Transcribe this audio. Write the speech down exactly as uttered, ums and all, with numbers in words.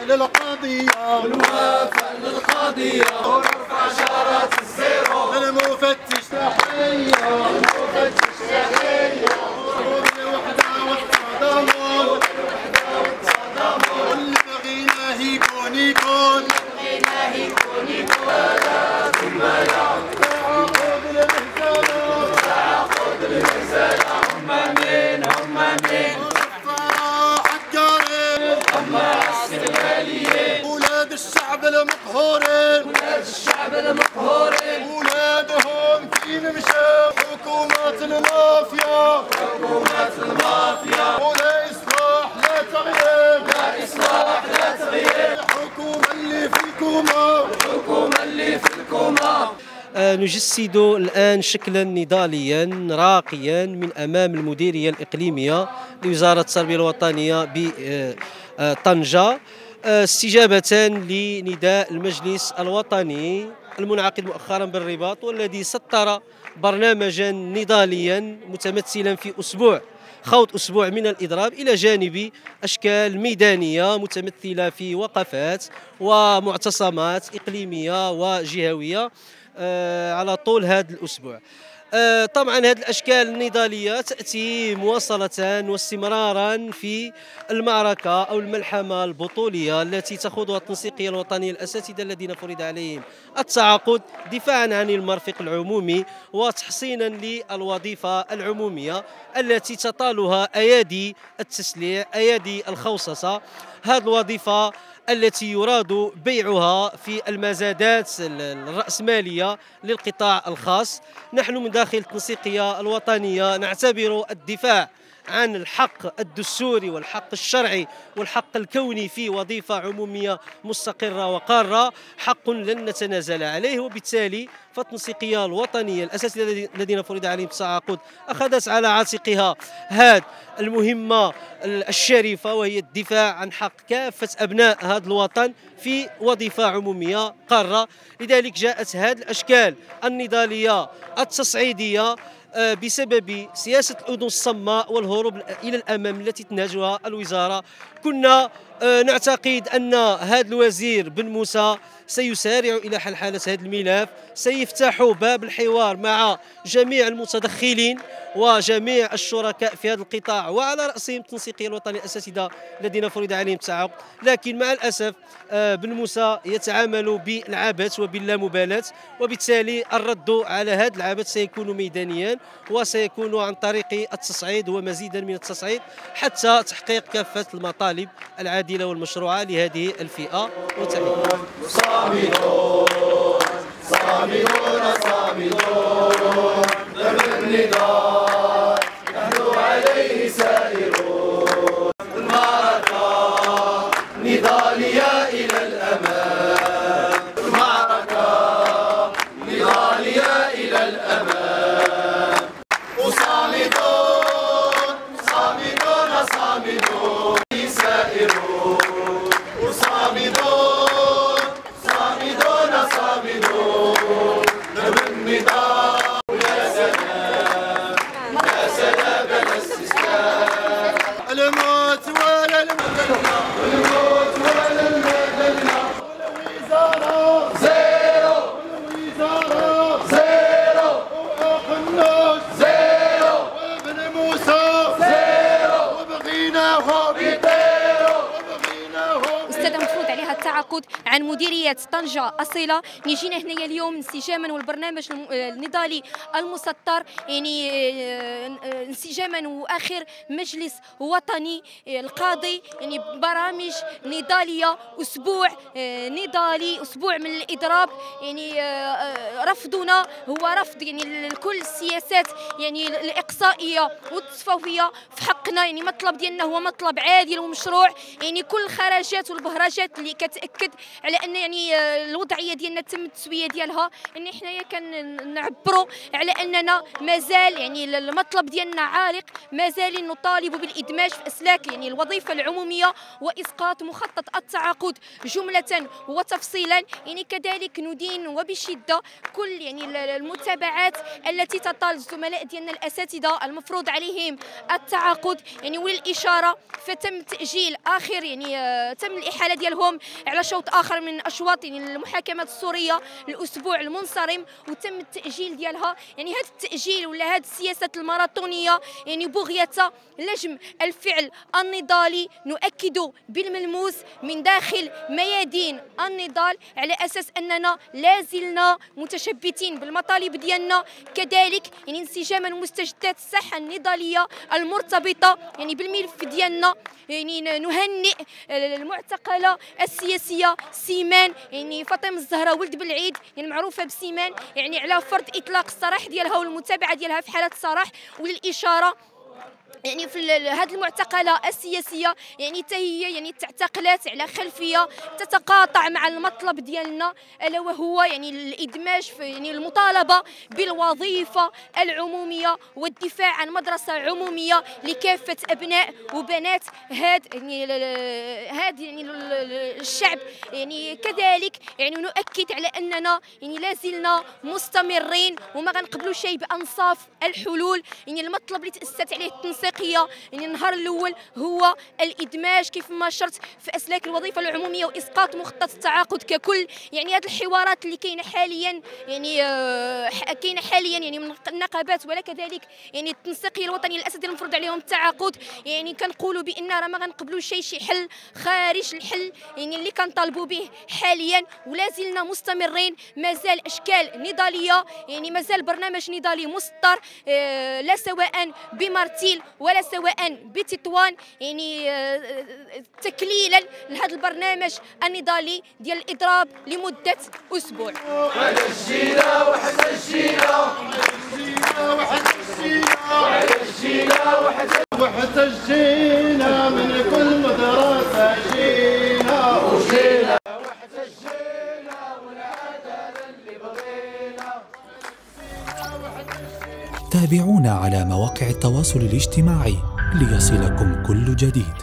للقضية ونوافق للقضية ونرفع شارة الزيرو للمفتش تحية المفتش تحية الوحدة والتضامن واللي بغيناه يكون يكون بغيناه يكون يكون لا ثم لا تعاقد المهزلة تعاقد المهزلة هم مين هم مين هم السلاليين ولاد الشعب المقهورين ولاد الشعب المقهورين ولادهم فين مشاو حكومات المافيا حكومات المافيا ولا إصلاح لا تغيير لا إصلاح لا تغيير الحكومة اللي في الكومة الحكومة اللي في الكومة. نجسد الآن شكلا نضاليا راقيا من أمام المديرية الإقليمية لوزارة التربية الوطنية بطنجة استجابة لنداء المجلس الوطني المنعقد مؤخرا بالرباط والذي سطر برنامجا نضاليا متمثلا في أسبوع خوض أسبوع من الإضراب إلى جانب أشكال ميدانية متمثلة في وقفات ومعتصمات إقليمية وجهوية على طول هذا الأسبوع. طبعا هذه الأشكال النضالية تأتي مواصلة واستمرارا في المعركة أو الملحمة البطولية التي تخوضها التنسيقية الوطنية الأساتذة الذين فرض عليهم التعاقد دفاعا عن المرفق العمومي وتحصينا للوظيفة العمومية التي تطالها أيادي التسليع أيادي الخوصصة. هذه الوظيفة التي يراد بيعها في المزادات الرأسمالية للقطاع الخاص. نحن من داخل التنسيقية الوطنية نعتبر الدفاع عن الحق الدستوري والحق الشرعي والحق الكوني في وظيفة عمومية مستقرة وقارة حق لن نتنازل عليه، وبالتالي فالتنسيقية الوطنية الأساتذة الذين فرض عليهم التعاقد أخذت على عاتقها هذه المهمة الشريفة وهي الدفاع عن حق كافة أبناء هذا الوطن في وظيفة عمومية قارة. لذلك جاءت هذه الأشكال النضالية التصعيدية بسبب سياسة الأذن الصماء والهروب إلى الأمام التي تنهجها الوزارة. كنا نعتقد أن هذا الوزير بن موسى سيسارع إلى حل حالة هذا الملف، سيفتح باب الحوار مع جميع المتدخلين وجميع الشركاء في هذا القطاع وعلى رأسهم التنسيقية الوطنية الأساتذة الذين فرض عليهم التعاقد. لكن مع الأسف بن موسى يتعامل بالعبث وباللامبالاة، وبالتالي الرد على هذا العبث سيكون ميدانيا وسيكون عن طريق التصعيد ومزيدا من التصعيد حتى تحقيق كافة المطالب العادلة والمشروعة لهذه الفئة. وتحية. صامدون صامدون صامدون دم النضال نحن عليه سائرون المعركة نضالية إلى الأمام المعركة نضالية إلى الأمام وصامدون صامدون صامدون سائرون وصامدون صامدون صامدون دم النضال يا سلام يا سلام الاستسلام الموت ولا المذلة الموت ولا المذلة والوزارة زيرو والوزارة زيرو وأخ الناس زيرو وابن موسى زيرو وبغيناهم يطيروا وبغيناهم أستاذة مفروض عليها التعاقد عن مديرية طنجة أصيلة. نجينا هنا اليوم انسجاما والبرنامج النضالي المسطر يعني انسجاما واخر مجلس وطني القاضي يعني برامج نضالية أسبوع نضالي أسبوع من الإضراب. يعني رفضنا هو رفض يعني لكل السياسات يعني الإقصائية والتصفوية في حقنا. يعني مطلب ديالنا هو مطلب عادل ومشروع. يعني كل الخراجات والبهرجات اللي كت كتاكد على ان يعني الوضعيه ديالنا تم التسويه ديالها، ان حنايا كنعبروا على اننا مازال يعني المطلب ديالنا عالق، مازال نطالب بالادماج في اسلاك يعني الوظيفه العموميه واسقاط مخطط التعاقد جمله وتفصيلا. يعني كذلك ندين وبشده كل يعني المتابعات التي تطال الزملاء ديالنا الاساتذه المفروض عليهم التعاقد يعني وللاشاره فتم تاجيل اخر يعني آه تم الاحاله ديالهم على شوط اخر من اشواط يعني المحاكمات السوريه الاسبوع المنصرم، وتم التاجيل ديالها. يعني هذا التاجيل ولا هذه السياسه الماراثونيه يعني بغيه لجم الفعل النضالي نؤكد بالملموس من داخل ميادين النضال، على اساس اننا لا زلنا متشبتين بالمطالب ديالنا، كذلك يعني انسجاما مستجدات الساحه النضاليه المرتبطه يعني بالملف ديالنا. يعني نهنئ المعتقله السياسيه سيمان يعني فاطمه الزهراء ولد بالعيد يعني معروفه بسيمان، يعني على فرض اطلاق السراح ديالها والمتابعه ديالها في حاله السراح. وللاشاره يعني في هذه المعتقله السياسيه يعني حتى هي يعني تعتقلات على خلفيه تتقاطع مع المطلب ديالنا، الا وهو يعني الادماج في يعني المطالبه بالوظيفه العموميه والدفاع عن مدرسه عموميه لكافه ابناء وبنات هذا يعني هذا يعني الشعب. يعني كذلك يعني نؤكد على اننا يعني لا زلنا مستمرين وما غنقبلوا شيء بانصاف الحلول. يعني المطلب اللي تاسست عليه التنسيق يعني النهار الاول هو الادماج كيف ما شرت في اسلاك الوظيفه العموميه واسقاط مخطط التعاقد ككل. يعني هذه الحوارات اللي كاينه حاليا يعني آه كاينه حاليا يعني من النقابات ولا كذلك يعني التنسيقيه الوطنيه الاساسيه المفروض عليهم التعاقد، يعني كنقولوا بان راه ما غنقبلوا شيء شي حل خارج الحل يعني اللي كنطالبوا به حاليا، ولا زلنا مستمرين. مازال اشكال نضاليه يعني مازال برنامج نضالي مسطر آه لا سواء بمارتيل ولا سواء بتطوان، يعني تكليلا لهذا البرنامج النضالي ديال الاضراب لمده اسبوع. وحشينا وحشينا وحشينا وحشينا من كل مدرسه جينا وجينا وحشينا والعدل اللي بغينا. تابعونا على مواقع التواصل الاجتماعي ليصلكم كل جديد.